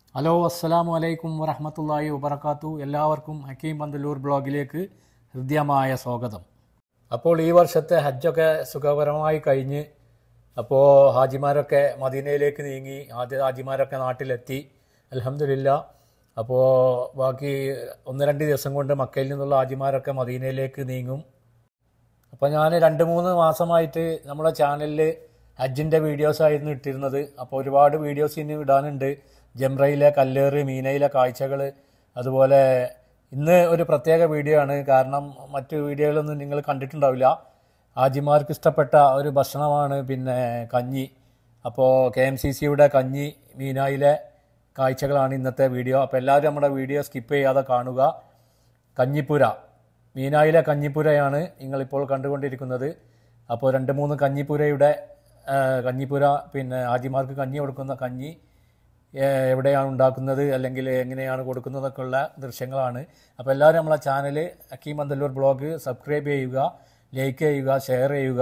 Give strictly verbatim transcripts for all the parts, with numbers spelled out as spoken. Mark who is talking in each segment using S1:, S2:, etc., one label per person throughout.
S1: Hello അസ്സലാമു അലൈക്കും വറഹ്മത്തുള്ളാഹി വബറകാതുഹു. എല്ലാവർക്കും ഹക്കീം പന്തല്ലൂർ ബ്ലോഗിലേക്ക് ഹൃദ്യമായ സ്വാഗതം. അപ്പോൾ ഈ വർഷത്തെ ഹജ്ജൊക്കെ സുഖകരമായി കഴിഞ്ഞ് അപ്പോൾ ഹാജിമാരൊക്കെ മദീനയിലേക്ക് നീങ്ങി, ആദ്യ ഹാജിമാരൊക്കെ നാട്ടിലെത്തി അൽഹംദുലില്ലാ. അപ്പോൾ ബാക്കി ഒന്ന് രണ്ട് ദിവസം കൊണ്ട് മക്കയിൽ നിന്നുള്ള ഹാജിമാരൊക്കെ മദീനയിലേക്ക് നീങ്ങും. അപ്പോൾ ഞാൻ രണ്ട് മൂന്ന് മാസമായിട്ട് നമ്മുടെ ചാനലിൽ ഹജ്ജിൻ്റെ വീഡിയോസായിരുന്നു ഇട്ടിരുന്നത്. അപ്പോൾ ഒരുപാട് വീഡിയോസ് ഇനി ഇടാനുണ്ട്. ജംറയിലെ കല്ലേറ്, മീനയിലെ കാഴ്ചകൾ, അതുപോലെ ഇന്ന് ഒരു പ്രത്യേക വീഡിയോ ആണ്. കാരണം മറ്റു വീഡിയോകളൊന്നും നിങ്ങൾ കണ്ടിട്ടുണ്ടാവില്ല. ഹാജിമാർക്ക് ഇഷ്ടപ്പെട്ട ഒരു ഭക്ഷണമാണ് പിന്നെ കഞ്ഞി. അപ്പോൾ കെ എം സി സിയുടെ കഞ്ഞി, മീനായിലെ കാഴ്ചകളാണ് ഇന്നത്തെ വീഡിയോ. അപ്പോൾ എല്ലാവരും നമ്മുടെ വീഡിയോ സ്കിപ്പ് ചെയ്യാതെ കാണുക. കഞ്ഞിപ്പുര, മീനായിലെ കഞ്ഞിപ്പുരയാണ് നിങ്ങളിപ്പോൾ കണ്ടുകൊണ്ടിരിക്കുന്നത്. അപ്പോൾ രണ്ട് മൂന്ന് കഞ്ഞിപ്പുരയുടെ കഞ്ഞിപ്പുര, പിന്നെ ഹാജിമാർക്ക് കഞ്ഞി കൊടുക്കുന്ന കഞ്ഞി എവിടെയാണ് ഉണ്ടാക്കുന്നത് അല്ലെങ്കിൽ എങ്ങനെയാണ് കൊടുക്കുന്നതൊക്കെ ഉള്ള ദൃശ്യങ്ങളാണ്. അപ്പോൾ എല്ലാവരും നമ്മളെ channel Hakeem Panthalloor blog subscribe ചെയ്യുക, ലൈക്ക് ചെയ്യുക, ഷെയർ ചെയ്യുക.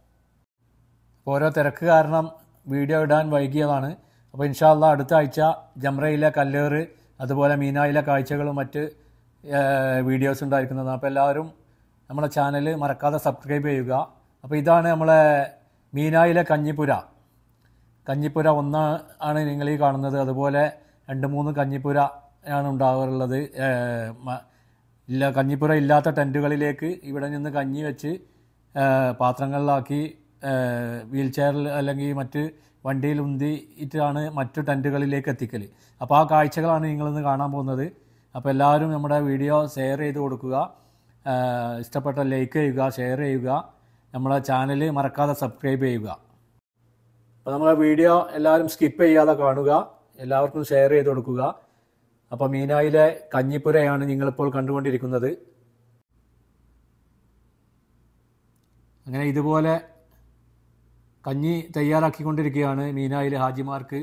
S1: ഓരോ തിരക്ക് കാരണം വീഡിയോ ഇടാൻ വൈകിയതാണ്. അപ്പോൾ ഇൻഷാ അല്ലാഹ് അടുത്ത ആഴ്ച ജംറയിലെ കല്ലേറ്, അതുപോലെ മീനായിലെ കാഴ്ചകളും മറ്റ് വീഡിയോസ് ഉണ്ടായിരിക്കുന്നതാണ്. അപ്പോൾ എല്ലാവരും നമ്മളെ ചാനൽ മറക്കാതെ സബ്സ്ക്രൈബ് ചെയ്യുക. അപ്പോൾ ഇതാണ് നമ്മളെ മീനായിലെ കഞ്ഞിപ്പുര. കഞ്ഞിപ്പുര ഒന്ന് ആണ് നിങ്ങൾ ഈ കാണുന്നത്. അതുപോലെ രണ്ട് മൂന്ന് കഞ്ഞിപ്പുര ആണ് ഉണ്ടാകാറുള്ളത്. ഇല്ല, കഞ്ഞിപ്പുര ഇല്ലാത്ത ടെൻറ്റുകളിലേക്ക് ഇവിടെ നിന്ന് കഞ്ഞി വെച്ച് പാത്രങ്ങളിലാക്കി വീൽ ചെയറിൽ അല്ലെങ്കിൽ മറ്റ് വണ്ടിയിൽ ഉന്തിയിട്ടാണ് മറ്റു ടെൻറ്റുകളിലേക്ക് എത്തിക്കൽ. അപ്പോൾ ആ കാഴ്ചകളാണ് നിങ്ങളിന്ന് കാണാൻ പോകുന്നത്. അപ്പോൾ എല്ലാവരും നമ്മുടെ വീഡിയോ ഷെയർ ചെയ്ത് കൊടുക്കുക, ഇഷ്ടപ്പെട്ട ലൈക്ക് ചെയ്യുക, ഷെയർ ചെയ്യുക, നമ്മളെ ചാനൽ മറക്കാതെ സബ്സ്ക്രൈബ് ചെയ്യുക. അപ്പോൾ നമ്മളെ വീഡിയോ എല്ലാവരും സ്കിപ്പ് ചെയ്യാതെ കാണുക, എല്ലാവർക്കും ഷെയർ ചെയ്ത് കൊടുക്കുക. അപ്പോൾ മീനായിലെ കഞ്ഞിപ്പുരയാണ് നിങ്ങളിപ്പോൾ കണ്ടുകൊണ്ടിരിക്കുന്നത്. അങ്ങനെ ഇതുപോലെ കഞ്ഞി തയ്യാറാക്കിക്കൊണ്ടിരിക്കുകയാണ് മീനായിലെ ഹാജിമാർക്ക്.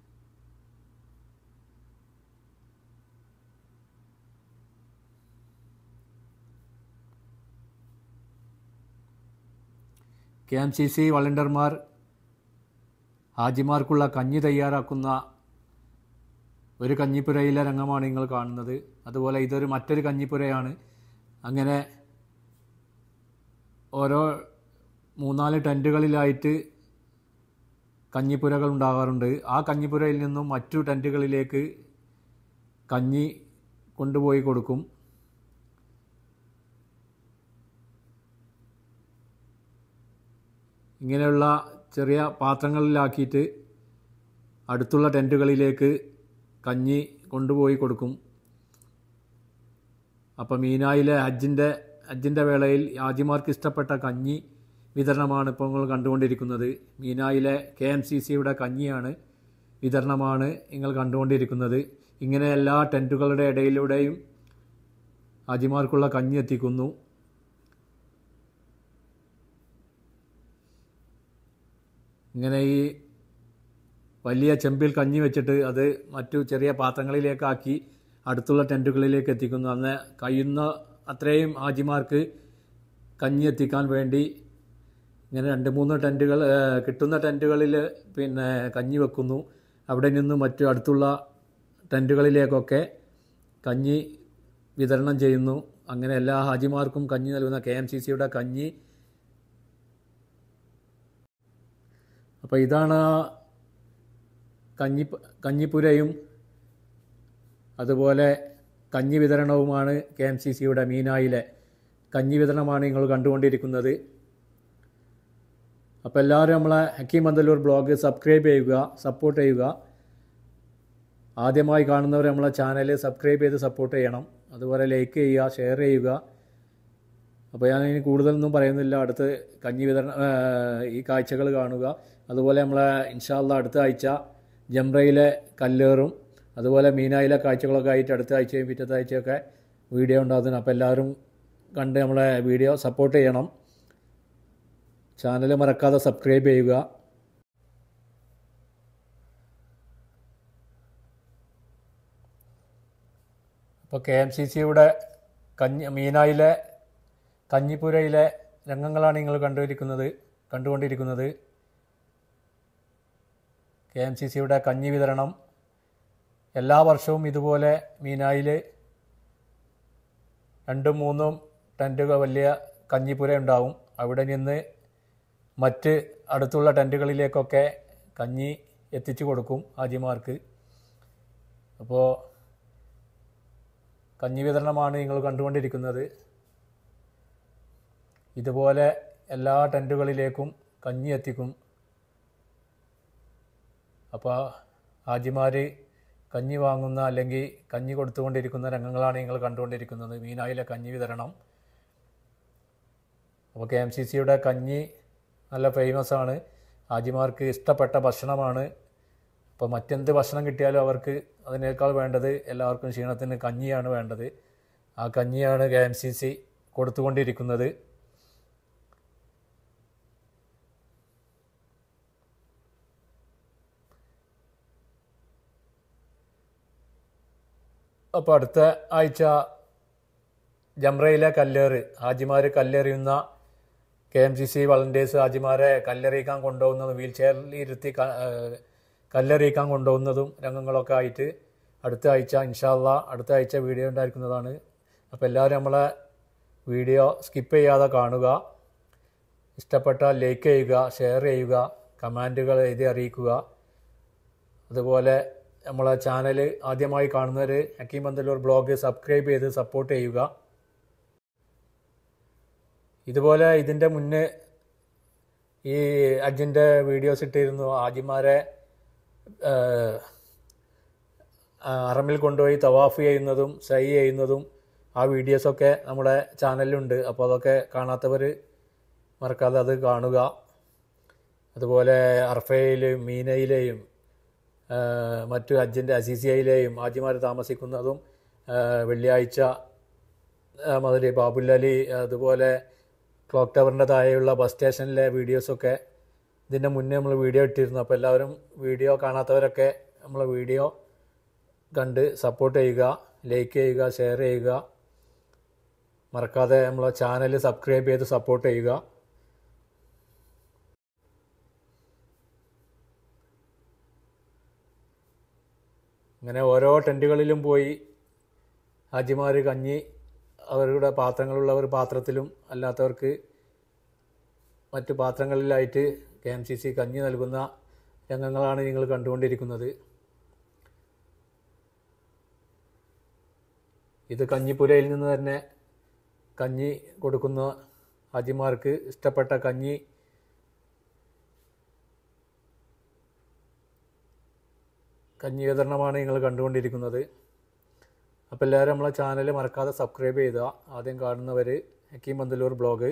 S1: കെ എം സി സി വളണ്ടിയർമാർ ഹാജിമാർക്കുള്ള കഞ്ഞി തയ്യാറാക്കുന്ന ഒരു കഞ്ഞിപ്പുരയിലെ രംഗമാണ് നിങ്ങൾ കാണുന്നത്. അതുപോലെ ഇതൊരു മറ്റൊരു കഞ്ഞിപ്പുരയാണ്. അങ്ങനെ ഓരോ മൂന്നാല് ടെൻറ്റുകളിലായിട്ട് കഞ്ഞിപ്പുരകൾ ഉണ്ടാകാറുണ്ട്. ആ കഞ്ഞിപ്പുരയിൽ നിന്നും മറ്റു ടെൻറ്റുകളിലേക്ക് കഞ്ഞി കൊണ്ടുപോയി കൊടുക്കും. ഇങ്ങനെയുള്ള ചെറിയ പാത്രങ്ങളിലാക്കിയിട്ട് അടുത്തുള്ള ടെൻറ്റുകളിലേക്ക് കഞ്ഞി കൊണ്ടുപോയി കൊടുക്കും. അപ്പോൾ മീനായിലെ ഹജ്ജിൻ്റെ ഹജ്ജിൻ്റെ വേളയിൽ ഹാജിമാർക്ക് ഇഷ്ടപ്പെട്ട കഞ്ഞി വിതരണമാണ് ഇപ്പോൾ നിങ്ങൾ കണ്ടുകൊണ്ടിരിക്കുന്നത്. മീനായിലെ കെ എം സി സിയുടെ കഞ്ഞിയാണ് വിതരണമാണ് നിങ്ങൾ കണ്ടുകൊണ്ടിരിക്കുന്നത്. ഇങ്ങനെ എല്ലാ ടെൻറ്റുകളുടെ ഇടയിലൂടെയും ഹാജിമാർക്കുള്ള കഞ്ഞി എത്തിക്കുന്നു. ഇങ്ങനെ ഈ വലിയ ചെമ്പിൽ കഞ്ഞി വെച്ചിട്ട് അത് മറ്റു ചെറിയ പാത്രങ്ങളിലേക്കാക്കി അടുത്തുള്ള ടെൻറ്റുകളിലേക്ക് എത്തിക്കുന്നു. അന്ന് കഴിയുന്ന അത്രയും ഹാജിമാർക്ക് കഞ്ഞി എത്തിക്കാൻ വേണ്ടി ഇങ്ങനെ രണ്ട് മൂന്ന് ടെൻറ്റുകൾ കിട്ടുന്ന ടെൻറ്റുകളിൽ പിന്നെ കഞ്ഞി വെക്കുന്നു. അവിടെ നിന്ന് മറ്റു അടുത്തുള്ള ടെൻറ്റുകളിലേക്കൊക്കെ കഞ്ഞി വിതരണം ചെയ്യുന്നു. അങ്ങനെ എല്ലാ ഹാജിമാർക്കും കഞ്ഞി നൽകുന്ന കെ എം സി സിയുടെ കഞ്ഞി. അപ്പോൾ ഇതാണ് കഞ്ഞി കഞ്ഞിപ്പുരയും അതുപോലെ കഞ്ഞി വിതരണവുമാണ് കെ എം സി സിയുടെ മീനായിലെ കഞ്ഞി വിതരണമാണ് നിങ്ങൾ കണ്ടുകൊണ്ടിരിക്കുന്നത്. അപ്പോൾ എല്ലാവരും നമ്മളെ ഹക്കീം പന്തല്ലൂർ ബ്ലോഗ് സബ്സ്ക്രൈബ് ചെയ്യുക, സപ്പോർട്ട് ചെയ്യുക. ആദ്യമായി കാണുന്നവർ നമ്മളെ ചാനൽ സബ്സ്ക്രൈബ് ചെയ്ത് സപ്പോർട്ട് ചെയ്യണം. അതുപോലെ ലൈക്ക് ചെയ്യുക, ഷെയർ ചെയ്യുക. അപ്പോൾ ഞാൻ ഇനി കൂടുതലൊന്നും പറയുന്നില്ല. അടുത്ത് കഞ്ഞി വിതരണ ഈ കാഴ്ചകൾ കാണുക. അതുപോലെ നമ്മളെ ഇൻഷാ അല്ലാഹ് അടുത്ത ആഴ്ച ജംറയിലെ കല്ലേറും അതുപോലെ മീനായിലെ കാഴ്ചകളൊക്കെ ആയിട്ട് അടുത്ത ആഴ്ചയും പിറ്റത്തെ ആഴ്ചയൊക്കെ വീഡിയോ ഉണ്ടാകുന്നു. അപ്പോൾ എല്ലാവരും കണ്ട് നമ്മളെ വീഡിയോ സപ്പോർട്ട് ചെയ്യണം. ചാനൽ മറക്കാതെ സബ്സ്ക്രൈബ് ചെയ്യുക. അപ്പോൾ കെ എം സി സിയുടെ കഞ്ഞി മീനായിലെ കഞ്ഞിപ്പുരയിലെ രംഗങ്ങളാണ് നിങ്ങൾ കണ്ടുകൊണ്ടിരിക്കുന്നത് കണ്ടുകൊണ്ടിരിക്കുന്നത് കെ എം സി സിയുടെ കഞ്ഞി വിതരണം എല്ലാ വർഷവും ഇതുപോലെ മീനായിൽ രണ്ടും മൂന്നും ടെൻറ്റുകൾ വലിയ കഞ്ഞിപ്പുര ഉണ്ടാവും. അവിടെ നിന്ന് മറ്റ് അടുത്തുള്ള ടെൻറ്റുകളിലേക്കൊക്കെ കഞ്ഞി എത്തിച്ചു കൊടുക്കും ഹാജിമാർക്ക്. അപ്പോൾ കഞ്ഞി വിതരണമാണ് നിങ്ങൾ കണ്ടുകൊണ്ടിരിക്കുന്നത്. ഇതുപോലെ എല്ലാ ടെൻറ്റുകളിലേക്കും കഞ്ഞി എത്തിക്കും. അപ്പോൾ ഹാജിമാർ കഞ്ഞി വാങ്ങുന്ന അല്ലെങ്കിൽ കഞ്ഞി കൊടുത്തുകൊണ്ടിരിക്കുന്ന രംഗങ്ങളാണ് നിങ്ങൾ കണ്ടുകൊണ്ടിരിക്കുന്നത്. മീനായിലെ കഞ്ഞി വിതരണം. അപ്പോൾ കെ എം സി സിയുടെ കഞ്ഞി നല്ല ഫേമസ് ആണ്. ഹാജിമാർക്ക് ഇഷ്ടപ്പെട്ട ഭക്ഷണമാണ്. അപ്പോൾ മറ്റെന്ത് ഭക്ഷണം കിട്ടിയാലും അവർക്ക് അതിനേക്കാൾ വേണ്ടത് എല്ലാവർക്കും ക്ഷീണത്തിന് കഞ്ഞിയാണ് വേണ്ടത്. ആ കഞ്ഞിയാണ് കെ എം സി സി കൊടുത്തുകൊണ്ടിരിക്കുന്നത്. അപ്പോൾ അടുത്ത ആഴ്ച ജംറയിലെ കല്ലേറ്, ഹാജിമാർ കല്ലെറിയുന്ന K M C C volunteers ഹാജിമാരെ കല്ലെറിയിക്കാൻ കൊണ്ടുപോകുന്നതും വീൽ ചെയറിൽ ഇരുത്തി കല്ലെറിയിക്കാൻ കൊണ്ടുപോകുന്നതും രംഗങ്ങളൊക്കെ ആയിട്ട് അടുത്ത ആഴ്ച ഇൻഷാ അല്ലാഹ് അടുത്ത ആഴ്ച വീഡിയോ ഉണ്ടായിരിക്കുന്നതാണ്. അപ്പോൾ എല്ലാവരും നമ്മളെ വീഡിയോ സ്കിപ്പ് ചെയ്യാതെ കാണുക. ഇഷ്ടപ്പെട്ടാൽ ലൈക്ക് ചെയ്യുക, ഷെയർ ചെയ്യുക, കമൻറ്റുകൾ എഴുതി അറിയിക്കുക. അതുപോലെ നമ്മളെ ചാനൽ ആദ്യമായി കാണുന്നവർ ഹക്കീം പന്തല്ലൂർ ബ്ലോഗ് സബ്സ്ക്രൈബ് ചെയ്ത് സപ്പോർട്ട് ചെയ്യുക. ഇതുപോലെ ഇതിൻ്റെ മുന്നേ ഈ ഹജ്ജിൻ്റെ വീഡിയോസ് ഇട്ടിരുന്നു. ഹാജിമാരെ ഹറമിൽ കൊണ്ടുപോയി തവാഫ് ചെയ്യുന്നതും സൈ ചെയ്യുന്നതും ആ വീഡിയോസൊക്കെ നമ്മുടെ ചാനലിലുണ്ട്. അപ്പോൾ അതൊക്കെ കാണാത്തവർ മറക്കാതെ അത് കാണുക. അതുപോലെ അർഫയിലെയും മീനയിലെയും മറ്റു ഹജ്ജിൻ്റെ അസീസിയയിലെയും ഹാജിമാർ താമസിക്കുന്നതും വെള്ളിയാഴ്ച മധുരി ബാബുല്ലലി അതുപോലെ ക്ലോക്ക് ടവറിൻ്റെ താഴെയുള്ള ബസ് സ്റ്റേഷനിലെ വീഡിയോസൊക്കെ ഇതിൻ്റെ മുന്നേ നമ്മൾ വീഡിയോ ഇട്ടിരുന്നു. അപ്പോൾ എല്ലാവരും വീഡിയോ കാണാത്തവരൊക്കെ നമ്മളെ വീഡിയോ കണ്ട് സപ്പോർട്ട് ചെയ്യുക, ലൈക്ക് ചെയ്യുക, ഷെയർ ചെയ്യുക. മറക്കാതെ നമ്മളെ ചാനൽ സബ്സ്ക്രൈബ് ചെയ്ത് സപ്പോർട്ട് ചെയ്യുക. അങ്ങനെ ഓരോ ടെൻറ്റുകളിലും പോയി ഹാജിമാർ കഞ്ഞി അവരുടെ പാത്രങ്ങളുള്ളവർ പാത്രത്തിലും അല്ലാത്തവർക്ക് മറ്റു പാത്രങ്ങളിലായിട്ട് കെ എം സി സി കഞ്ഞി നൽകുന്ന രംഗങ്ങളാണ് നിങ്ങൾ കണ്ടുകൊണ്ടിരിക്കുന്നത്. ഇത് കഞ്ഞിപ്പുരയിൽ നിന്ന് തന്നെ കഞ്ഞി കൊടുക്കുന്ന ഹാജിമാർക്ക് ഇഷ്ടപ്പെട്ട കഞ്ഞി കഞ്ഞി വിതരണമാണ് നിങ്ങൾ കണ്ടുകൊണ്ടിരിക്കുന്നത്. അപ്പോൾ എല്ലാവരും നമ്മളെ ചാനൽ മറക്കാതെ സബ്സ്ക്രൈബ് ചെയ്യുക. ആദ്യം കാണുന്നവർ ഹക്കീം പന്തല്ലൂർ ബ്ലോഗ്.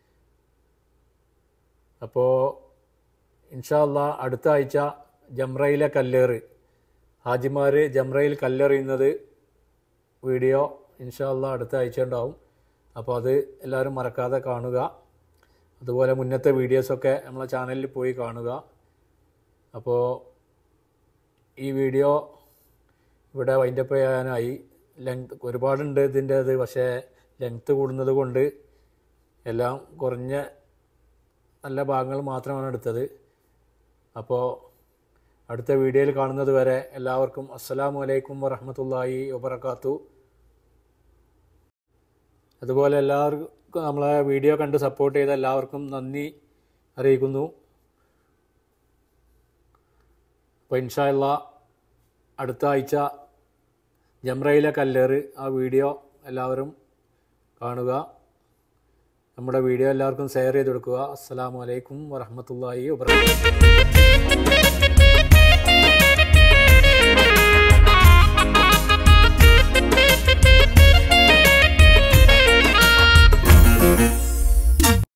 S1: അപ്പോൾ ഇൻഷാ അല്ലാഹ് അടുത്ത ആഴ്ച ജംറയിലെ കല്ലേറ്, ഹാജിമാർ ജംറയിൽ കല്ലെറിയുന്നത് വീഡിയോ ഇൻഷാ അല്ലാഹ് അടുത്ത ആഴ്ച ഉണ്ടാവും. അപ്പോൾ അത് എല്ലാവരും മറക്കാതെ കാണുക. അതുപോലെ മുന്നത്തെ വീഡിയോസൊക്കെ നമ്മളെ ചാനലിൽ പോയി കാണുക. അപ്പോൾ ഈ വീഡിയോ ഇവിടെ വൈൻഡപ്പ് ചെയ്യാനായി. ലെങ്ത് ഒരുപാടുണ്ട് ഇതിൻ്റെ അത്, പക്ഷേ ലെങ്ത്ത് കൂടുന്നത് കൊണ്ട് എല്ലാം കുറഞ്ഞ നല്ല ഭാഗങ്ങൾ മാത്രമാണ് എടുത്തത്. അപ്പോൾ അടുത്ത വീഡിയോയിൽ കാണുന്നത് വരെ എല്ലാവർക്കും അസ്സലാമു അലൈക്കും വറഹ്മത്തുള്ളാഹി വബറകാതുഹു. അതുപോലെ എല്ലാവർക്കും നമ്മളെ വീഡിയോ കണ്ട് സപ്പോർട്ട് ചെയ്ത എല്ലാവർക്കും നന്ദി അറിയിക്കുന്നു. അപ്പോൾ ഇൻഷാ അല്ലാഹ് അടുത്ത ആഴ്ച ജംറയിലെ കല്ലേറ് ആ വീഡിയോ എല്ലാവരും കാണുക. നമ്മുടെ വീഡിയോ എല്ലാവർക്കും ഷെയർ ചെയ്ത് കൊടുക്കുക. അസ്സലാമു അലൈക്കും വറഹ്മത്തുള്ളാഹി വബറകാതുഹു.